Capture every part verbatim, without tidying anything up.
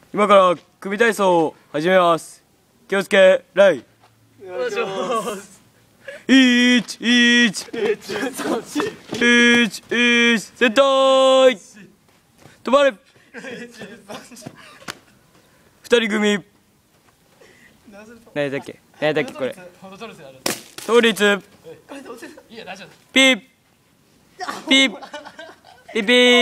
今から組体操を始めます。気をつけ礼。 お願いします。 いちいちいちいちセンター止まれ。二人組何だっけ何だっけこれ倒立ピーピーピーピーピー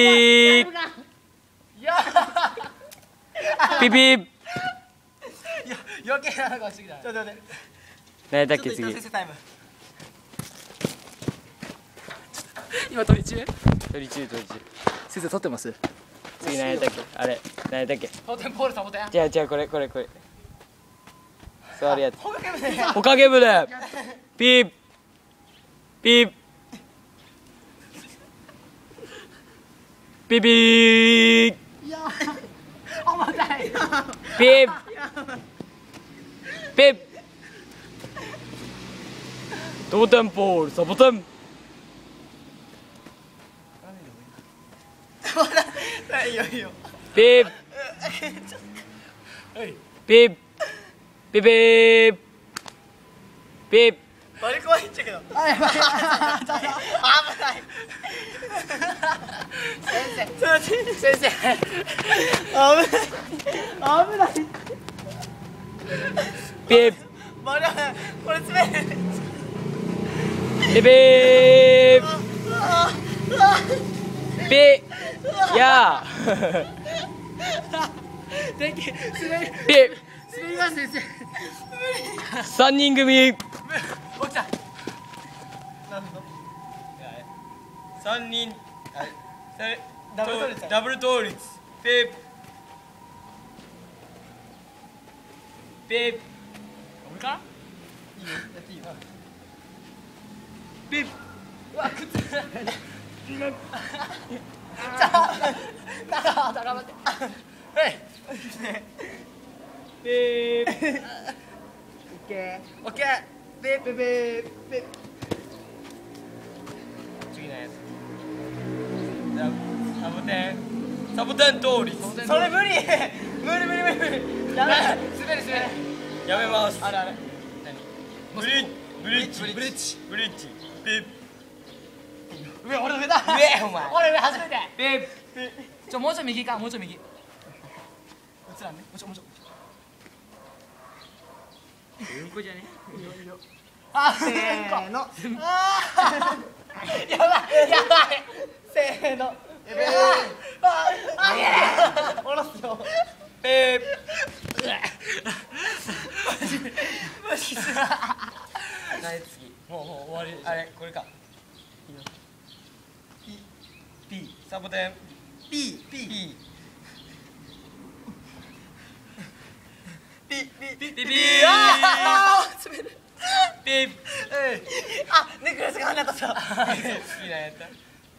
ピーピー余計なのがしてきた。ちょっと待って。 何だっけ次今取り中？ 取り中取り中。 先生取ってます？ 次何だっけあれ何だっけ。 ポールサボテン。 じゃあじゃあこれこれこれ座るやつ。 ほかけ舟。 ほかけ舟。ピーピーピーピー。 いや重たい。 ピーピー同点ポールサボテン。 いいよいいよ。 ピーピーピーピーピー。 バリ怖いっちゃけど。あ、やばい。危ない。先生。先生。危ない。危ない。 ピー。 バリこれ滑る。 ピーピー。ピー。やあ。 電気滑る。 ピー。 滑ります先生。 三人組。 起きた。 三人。 ダブル倒立。 ダブル倒立。ピー。ピー。 俺から？いいよ。やっていいよ。 ピー。 うわ、靴。ちょ。だからだから待って。はい。 ピー。 オッケー。オッケー。ピーピーピーピー。 次のやつ。サボテン。サボテン倒立。 それ無理。無理無理無理無理。やめ。滑る滑る。 やめます。 あれあれ。 ブリッブリッジブリッジブリッジ。ピー。 上俺上だ。 上お前。 俺上初めて。 ピー。 ちょもうちょい右かもうちょい右。映らんね。もうちょもうちょ。 うんこじゃね。 あ、せーの。あーやばいやばい。せーの。やばい。ああ。下ろすよ。 ピー。 マジで。 何次。もうもう終わり。あれこれか。ピピサボテン。 ピーピーピピーピーピーピピあー滑る。 ピー。 あ、ネックレスが離れたさ。 好きなやった。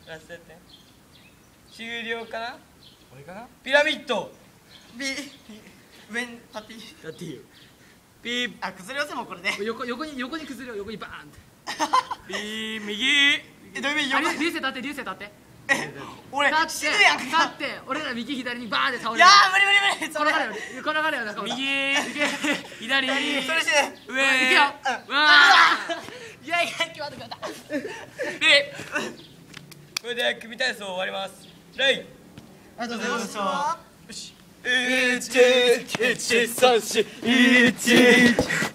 ラストやって。終了かな。 俺かな。 ピラミッド。 ピー上に立っていい。 やっていいよ。ピー。 あ、崩れ寄せもこれで。 横横に横に崩れよ横にバーンって。 ピー右。 え、どういう意味？ あ横。 流星立って流星立って。 え、俺立って死ぬやんか。 立って俺ら右左にバーンって倒れる。 いやー無理無理無理。それ。 この流れよこの流れよ中村。 右。左。 それして。 上。 行くよ。 うんわいやいや決まった決まった。 ピー。これで組体操終わります。レイ。 ありがとうございました。よし。 一一三四一。